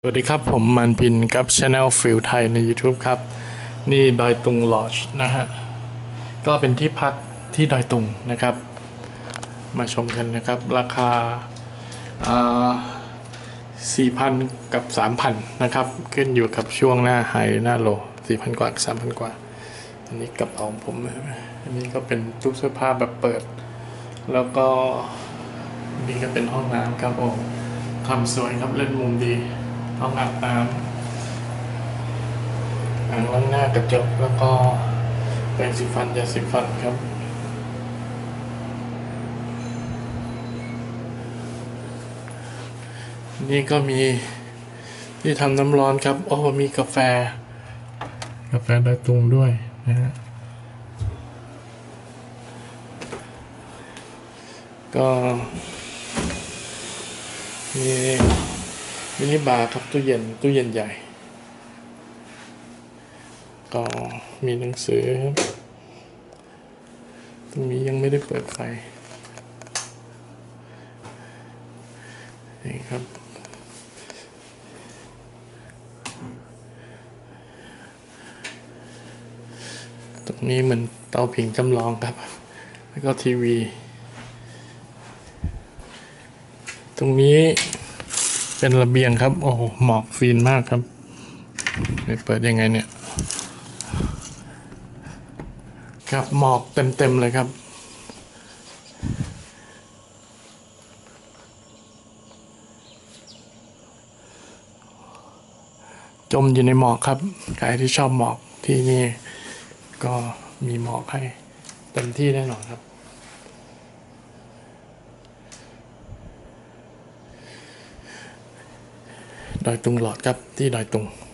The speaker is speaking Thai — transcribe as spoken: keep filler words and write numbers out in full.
สวัสดีครับผมมันพินกับ Channel ฟิลไทยใน YouTube ครับนี่ดอยตุงลอดจ์นะฮะก็เป็นที่พักที่ดอยตุงนะครับมาชมกันนะครับราคาสี่พันกับสามพันนะครับขึ้นอยู่กับช่วงหน้าไฮหน้าโลสี่พันกว่าสามพันกว่าอันนี้กระเป๋าผมอันนี้ก็เป็นตู้เสื้อผ้าแบบเปิดแล้วก็นี่ก็เป็นห้องน้ำครับโอ้ทำสวยครับเล่นมุมดีห้องอาบน้ำอ่างล้างหน้ากระจกแล้วก็แปรงสีฟันยาสีฟันครับนี่ก็มีที่ทำน้ำร้อนครับโอ้มีกาแฟกาแฟดอยตุงด้วยนะฮะก็มีมินิบาร์ครับตู้เย็นตู้เย็นใหญ่ก็มีหนังสือตรงนี้ยังไม่ได้เปิดไฟนี่ครับตรงนี้เหมือนเตาผิงจำลองครับแล้วก็ทีวีตรงนี้เป็นระเบียงครับโอ้โหหมอกฟีนมากครับไปเปิดยังไงเนี่ยครับหมอกเต็มๆเลยครับจมอยู่ในหมอกครับใครที่ชอบหมอกที่นี่ก็มีหมอกให้เต็มที่แน่นอนครับดอยตุงหลอดครับที่ดอยตุง